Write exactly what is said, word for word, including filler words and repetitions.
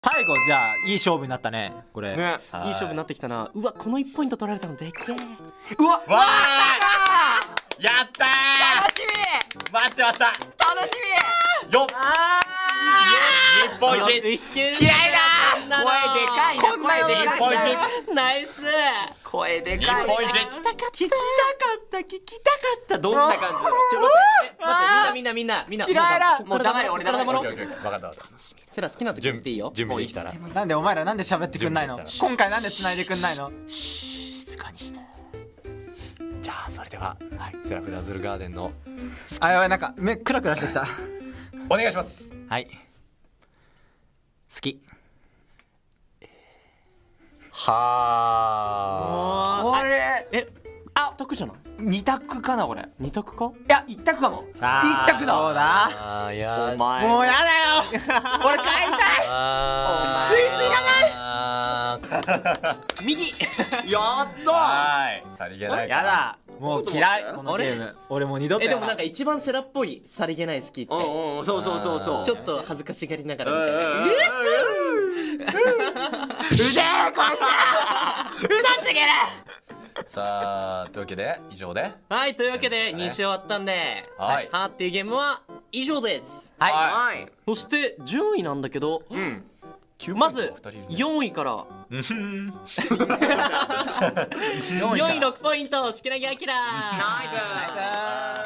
最後じゃあいい勝負になったねこれ、 ね、 はいいい勝負になってきたな。うわ、このいちポイント取られたのでけえ。 うわわーやったー楽しみ待ってました楽しみよっあ日本一いける。 嫌いだ声でかいな。 こんな声でかい日本一な。ナイス。 声で日かいな本一聞きたかった聞きたかった聞きたかったどんな感じだろう。ちょ待ってえ待ってみんなみんなみんなみんな。 嫌いだもう黙れ俺黙れ。 オッケーオッケー分かった分かったセラ好きな時言っていいよ。 準備できたらなんでお前らなんで喋ってくんないの準備できた今回なんで繋いでくんないの静かにして。 じゃあそれでは、はい、セラフダズルガーデンのあやばいなんか目クラクラしてきたお願いしますはい好きはこれえあ得じゃない？ 二択かなこれ。い二択か？ や一択かも。一択だ。 そうだあーいやお前もうやだよ俺帰りたいあスイーツいらない右。 やったはいさりげないやだもう嫌いちょっと待ってこのゲーム俺もう二度とえやらでもなんか一番セラっぽいさりげない好きってうんうんそうそうそうそう。 ちょっと恥ずかしがりながらうんみたいな。 うぜえこいつらうざすぎるさあというわけで以上ではいというわけでに週終わったんではいはーっていうゲームは以上です。 はいはい。 そして順位なんだけどうん。 まずふたりいるねよんいからうんよんいろくポイントしきらぎあきらナイス。